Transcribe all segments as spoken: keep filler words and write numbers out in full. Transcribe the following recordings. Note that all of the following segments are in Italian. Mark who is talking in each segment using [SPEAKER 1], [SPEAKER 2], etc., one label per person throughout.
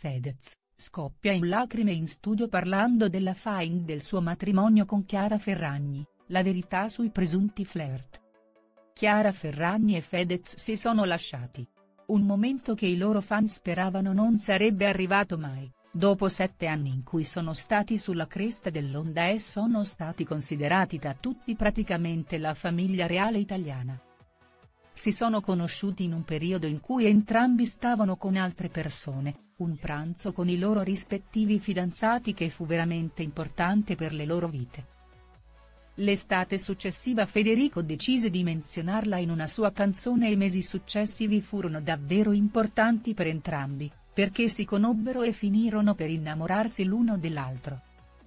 [SPEAKER 1] Fedez, scoppia in lacrime in studio parlando della faida del suo matrimonio con Chiara Ferragni, la verità sui presunti flirt. Chiara Ferragni e Fedez si sono lasciati. Un momento che i loro fan speravano non sarebbe arrivato mai, dopo sette anni in cui sono stati sulla cresta dell'onda e sono stati considerati da tutti praticamente la famiglia reale italiana. Si sono conosciuti in un periodo in cui entrambi stavano con altre persone, un pranzo con i loro rispettivi fidanzati che fu veramente importante per le loro vite. L'estate successiva Federico decise di menzionarla in una sua canzone e i mesi successivi furono davvero importanti per entrambi, perché si conobbero e finirono per innamorarsi l'uno dell'altro.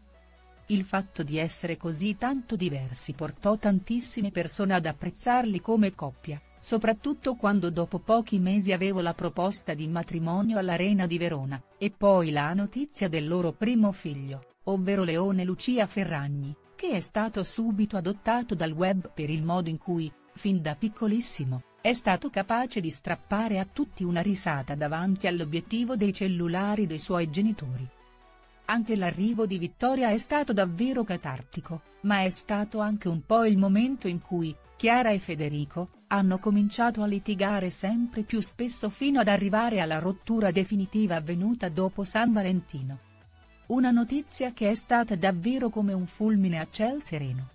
[SPEAKER 1] Il fatto di essere così tanto diversi portò tantissime persone ad apprezzarli come coppia, soprattutto quando dopo pochi mesi avevo la proposta di matrimonio all'Arena di Verona, e poi la notizia del loro primo figlio, ovvero Leone Lucia Ferragni, che è stato subito adottato dal web per il modo in cui, fin da piccolissimo, è stato capace di strappare a tutti una risata davanti all'obiettivo dei cellulari dei suoi genitori. Anche l'arrivo di Vittoria è stato davvero catartico, ma è stato anche un po' il momento in cui, Chiara e Federico, hanno cominciato a litigare sempre più spesso fino ad arrivare alla rottura definitiva avvenuta dopo San Valentino. Una notizia che è stata davvero come un fulmine a ciel sereno.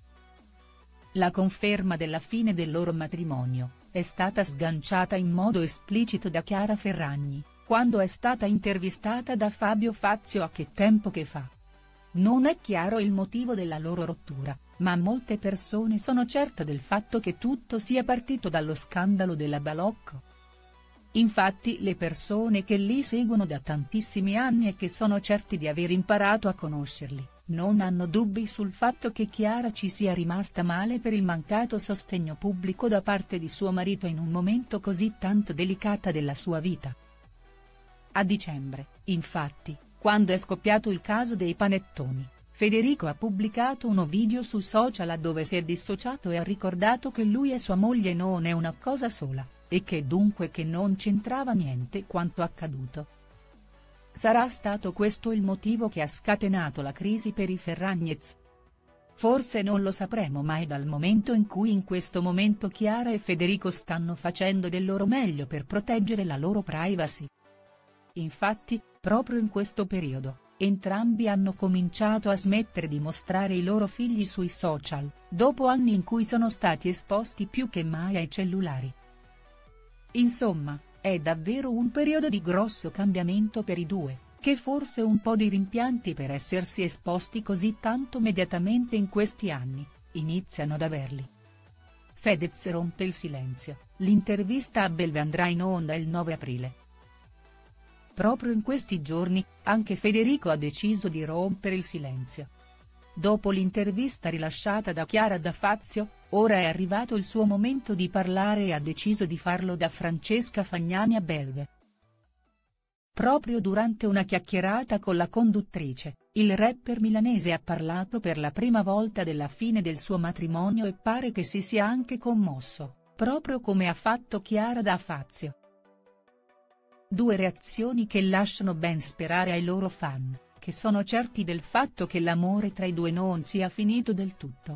[SPEAKER 1] La conferma della fine del loro matrimonio è stata sganciata in modo esplicito da Chiara Ferragni, quando è stata intervistata da Fabio Fazio a Che tempo che fa. Non è chiaro il motivo della loro rottura, ma molte persone sono certe del fatto che tutto sia partito dallo scandalo della Balocco. Infatti le persone che li seguono da tantissimi anni e che sono certi di aver imparato a conoscerli, non hanno dubbi sul fatto che Chiara ci sia rimasta male per il mancato sostegno pubblico da parte di suo marito in un momento così tanto delicato della sua vita. A dicembre, infatti, quando è scoppiato il caso dei panettoni, Federico ha pubblicato uno video su social dove si è dissociato e ha ricordato che lui e sua moglie non è una cosa sola, e che dunque che non c'entrava niente quanto accaduto. Sarà stato questo il motivo che ha scatenato la crisi per i Ferragnez? Forse non lo sapremo mai dal momento in cui in questo momento Chiara e Federico stanno facendo del loro meglio per proteggere la loro privacy. Infatti, proprio in questo periodo, entrambi hanno cominciato a smettere di mostrare i loro figli sui social, dopo anni in cui sono stati esposti più che mai ai cellulari. Insomma, è davvero un periodo di grosso cambiamento per i due, che forse un po' di rimpianti per essersi esposti così tanto mediatamente in questi anni, iniziano ad averli. Fedez rompe il silenzio, l'intervista a Belve andrà in onda il nove aprile. Proprio in questi giorni, anche Federico ha deciso di rompere il silenzio. Dopo l'intervista rilasciata da Chiara da Fazio, ora è arrivato il suo momento di parlare e ha deciso di farlo da Francesca Fagnani a Belve. Proprio durante una chiacchierata con la conduttrice, il rapper milanese ha parlato per la prima volta della fine del suo matrimonio e pare che si sia anche commosso, proprio come ha fatto Chiara da Fazio. Due reazioni che lasciano ben sperare ai loro fan, che sono certi del fatto che l'amore tra i due non sia finito del tutto.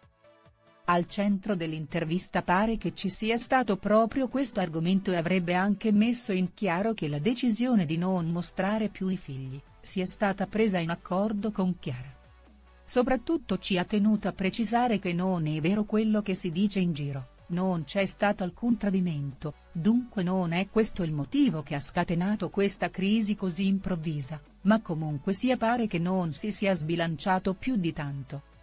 [SPEAKER 1] Al centro dell'intervista pare che ci sia stato proprio questo argomento e avrebbe anche messo in chiaro che la decisione di non mostrare più i figli, sia stata presa in accordo con Chiara. Soprattutto ci ha tenuto a precisare che non è vero quello che si dice in giro. Non c'è stato alcun tradimento, dunque non è questo il motivo che ha scatenato questa crisi così improvvisa, ma comunque sia pare che non si sia sbilanciato più di tanto.